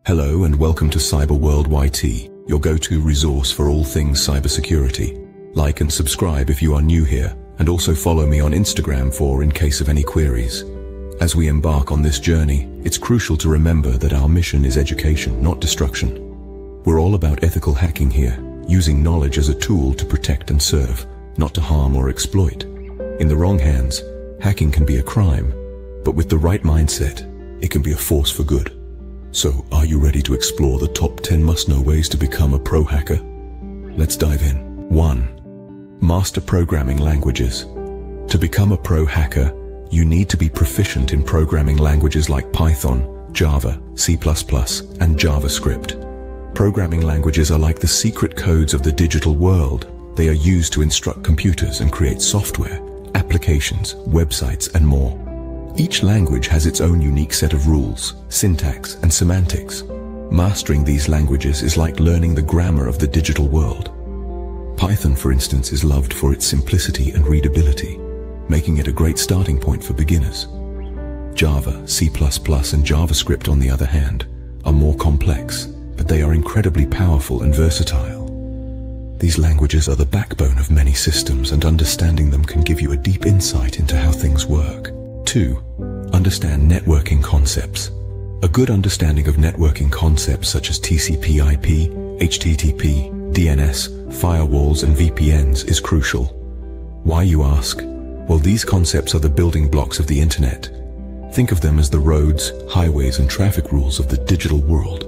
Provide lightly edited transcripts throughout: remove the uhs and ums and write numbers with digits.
Hello and welcome to Cyber World YT, your go-to resource for all things cybersecurity. Like and subscribe if you are new here, and also follow me on Instagram in case of any queries. As we embark on this journey, it's crucial to remember that our mission is education, not destruction. We're all about ethical hacking here, using knowledge as a tool to protect and serve, not to harm or exploit. In the wrong hands, hacking can be a crime, but with the right mindset, it can be a force for good. So, are you ready to explore the top 10 must-know ways to become a pro hacker? Let's dive in. 1. Master programming languages. To become a pro hacker, you need to be proficient in programming languages like Python, Java, C++, and JavaScript. Programming languages are like the secret codes of the digital world. They are used to instruct computers and create software, applications, websites, and more. Each language has its own unique set of rules, syntax, and semantics. Mastering these languages is like learning the grammar of the digital world. Python, for instance, is loved for its simplicity and readability, making it a great starting point for beginners. Java, C++, and JavaScript, on the other hand, are more complex, but they are incredibly powerful and versatile. These languages are the backbone of many systems, and understanding them can give you a deep insight into how things work. 2. Understand networking concepts. A good understanding of networking concepts such as TCP/IP, HTTP, DNS, firewalls, and VPNs is crucial. Why, you ask? Well, these concepts are the building blocks of the internet. Think of them as the roads, highways, and traffic rules of the digital world.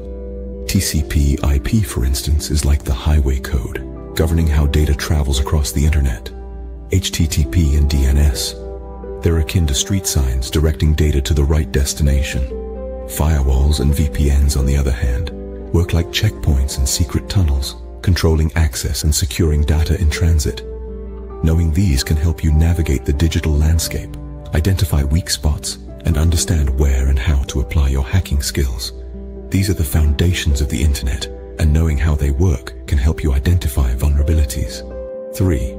TCP/IP, for instance, is like the highway code, governing how data travels across the internet. HTTP and DNS, they're akin to street signs directing data to the right destination. Firewalls and VPNs, on the other hand, work like checkpoints and secret tunnels, controlling access and securing data in transit. Knowing these can help you navigate the digital landscape, identify weak spots, and understand where and how to apply your hacking skills. These are the foundations of the internet, and knowing how they work can help you identify vulnerabilities. 3.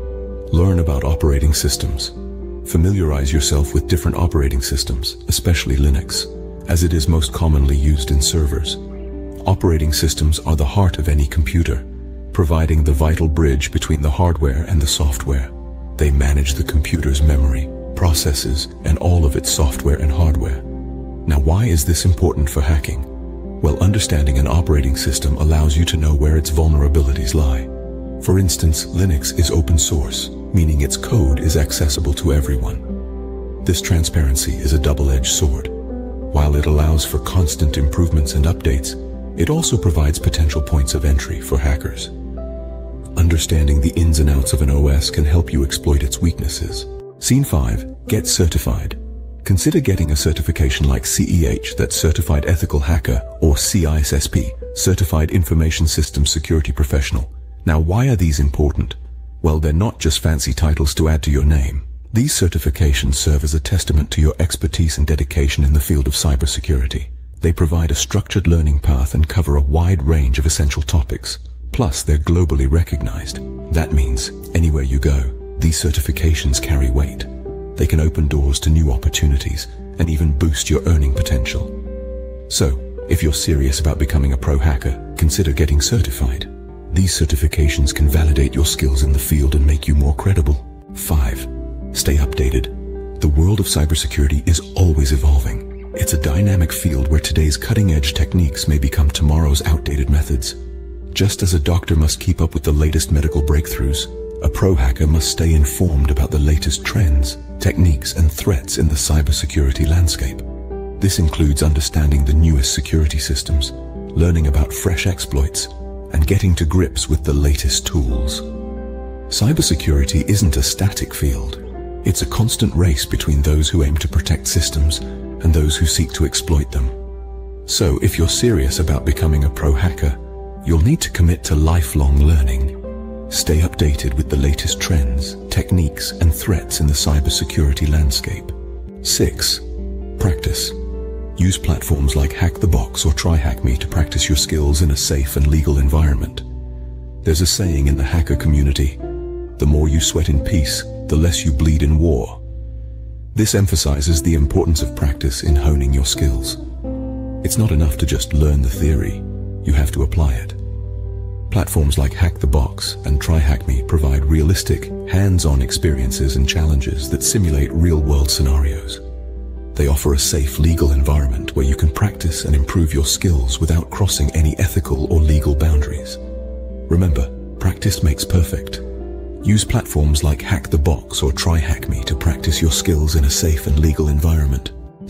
Learn about operating systems. Familiarize yourself with different operating systems, especially Linux, as it is most commonly used in servers. Operating systems are the heart of any computer, providing the vital bridge between the hardware and the software. They manage the computer's memory, processes, and all of its software and hardware. Now, why is this important for hacking? Well, understanding an operating system allows you to know where its vulnerabilities lie. For instance, Linux is open source, meaning its code is accessible to everyone. This transparency is a double-edged sword. While it allows for constant improvements and updates, it also provides potential points of entry for hackers. Understanding the ins and outs of an OS can help you exploit its weaknesses. Scene 5. Get certified. Consider getting a certification like CEH, that's Certified Ethical Hacker, or CISSP, Certified Information Systems Security Professional. Now, why are these important? Well, they're not just fancy titles to add to your name. These certifications serve as a testament to your expertise and dedication in the field of cybersecurity. They provide a structured learning path and cover a wide range of essential topics. Plus, they're globally recognized. That means, anywhere you go, these certifications carry weight. They can open doors to new opportunities and even boost your earning potential. So, if you're serious about becoming a pro hacker, consider getting certified. These certifications can validate your skills in the field and make you more credible. 5. Stay updated. The world of cybersecurity is always evolving. It's a dynamic field where today's cutting-edge techniques may become tomorrow's outdated methods. Just as a doctor must keep up with the latest medical breakthroughs, a pro hacker must stay informed about the latest trends, techniques, and threats in the cybersecurity landscape. This includes understanding the newest security systems, learning about fresh exploits, and getting to grips with the latest tools. Cybersecurity isn't a static field. It's a constant race between those who aim to protect systems and those who seek to exploit them. So, if you're serious about becoming a pro hacker, you'll need to commit to lifelong learning. Stay updated with the latest trends, techniques, and threats in the cybersecurity landscape. 6. Practice. Use platforms like Hack the Box or TryHackMe to practice your skills in a safe and legal environment. There's a saying in the hacker community, the more you sweat in peace, the less you bleed in war. This emphasizes the importance of practice in honing your skills. It's not enough to just learn the theory. You have to apply it. Platforms like Hack the Box and TryHackMe provide realistic, hands-on experiences and challenges that simulate real-world scenarios. They offer a safe legal environment where you can practice and improve your skills without crossing any ethical or legal boundaries. Remember, practice makes perfect. Use platforms like Hack the Box or TryHackMe to practice your skills in a safe and legal environment.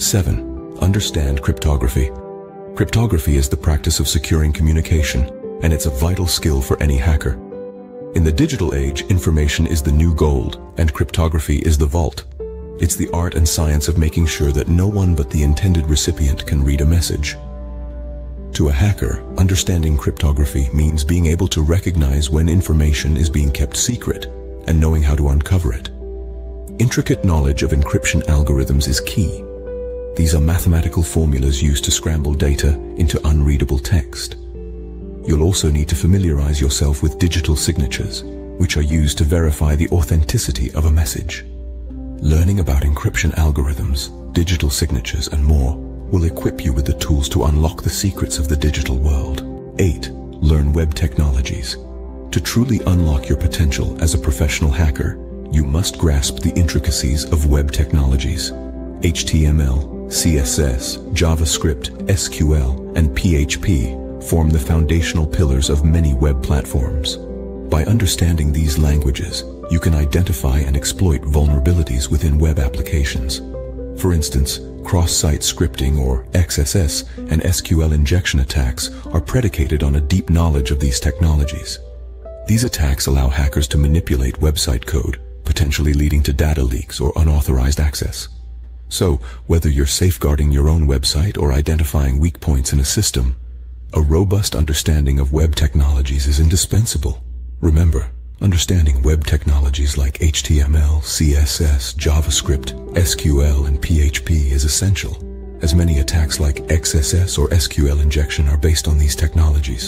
7. Understand cryptography. Cryptography is the practice of securing communication, and it's a vital skill for any hacker. In the digital age, information is the new gold, and cryptography is the vault. It's the art and science of making sure that no one but the intended recipient can read a message. To a hacker, understanding cryptography means being able to recognize when information is being kept secret and knowing how to uncover it. Intricate knowledge of encryption algorithms is key. These are mathematical formulas used to scramble data into unreadable text. You'll also need to familiarize yourself with digital signatures, which are used to verify the authenticity of a message. Learning about encryption algorithms, digital signatures, and more will equip you with the tools to unlock the secrets of the digital world. 8. Learn web technologies. To truly unlock your potential as a professional hacker, you must grasp the intricacies of web technologies. HTML, CSS, JavaScript, SQL, and PHP form the foundational pillars of many web platforms. By understanding these languages, you can identify and exploit vulnerabilities within web applications. For instance, cross-site scripting or XSS and SQL injection attacks are predicated on a deep knowledge of these technologies. These attacks allow hackers to manipulate website code, potentially leading to data leaks or unauthorized access. So, whether you're safeguarding your own website or identifying weak points in a system, a robust understanding of web technologies is indispensable. Remember, understanding web technologies like HTML, CSS, JavaScript, SQL, and PHP is essential, as many attacks like XSS or SQL injection are based on these technologies.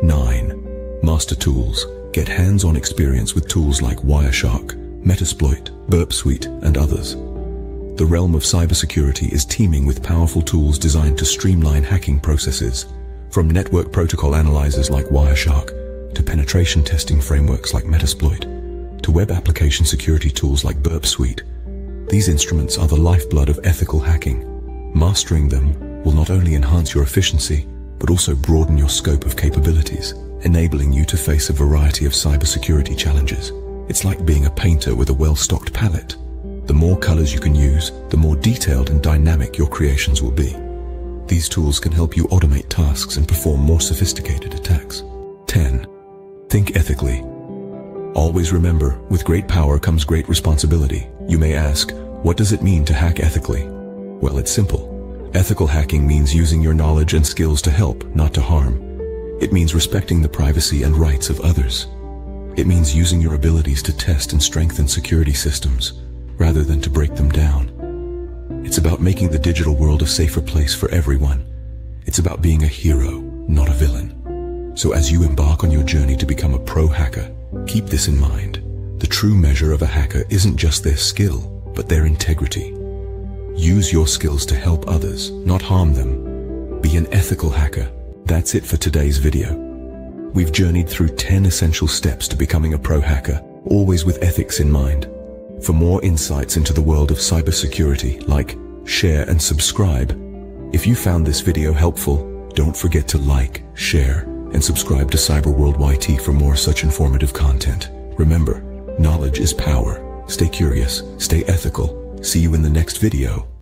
9. Master tools. Get hands-on experience with tools like Wireshark, Metasploit, Burp Suite, and others. The realm of cybersecurity is teeming with powerful tools designed to streamline hacking processes, from network protocol analyzers like Wireshark, to penetration testing frameworks like Metasploit, to web application security tools like Burp Suite. These instruments are the lifeblood of ethical hacking. Mastering them will not only enhance your efficiency, but also broaden your scope of capabilities, enabling you to face a variety of cybersecurity challenges. It's like being a painter with a well-stocked palette. The more colors you can use, the more detailed and dynamic your creations will be. These tools can help you automate tasks and perform more sophisticated attacks. 10. Think ethically. Always remember, with great power comes great responsibility. You may ask, what does it mean to hack ethically? Well, it's simple. Ethical hacking means using your knowledge and skills to help, not to harm. It means respecting the privacy and rights of others. It means using your abilities to test and strengthen security systems, rather than to break them down. It's about making the digital world a safer place for everyone. It's about being a hero, not a villain. So as you embark on your journey to become a pro hacker, keep this in mind. The true measure of a hacker isn't just their skill, but their integrity. Use your skills to help others, not harm them. Be an ethical hacker. That's it for today's video. We've journeyed through 10 essential steps to becoming a pro hacker, always with ethics in mind. For more insights into the world of cybersecurity, like, share, and subscribe. If you found this video helpful, don't forget to like, share, and subscribe to Cyberworld YT for more such informative content. Remember, knowledge is power. Stay curious, stay ethical. See you in the next video.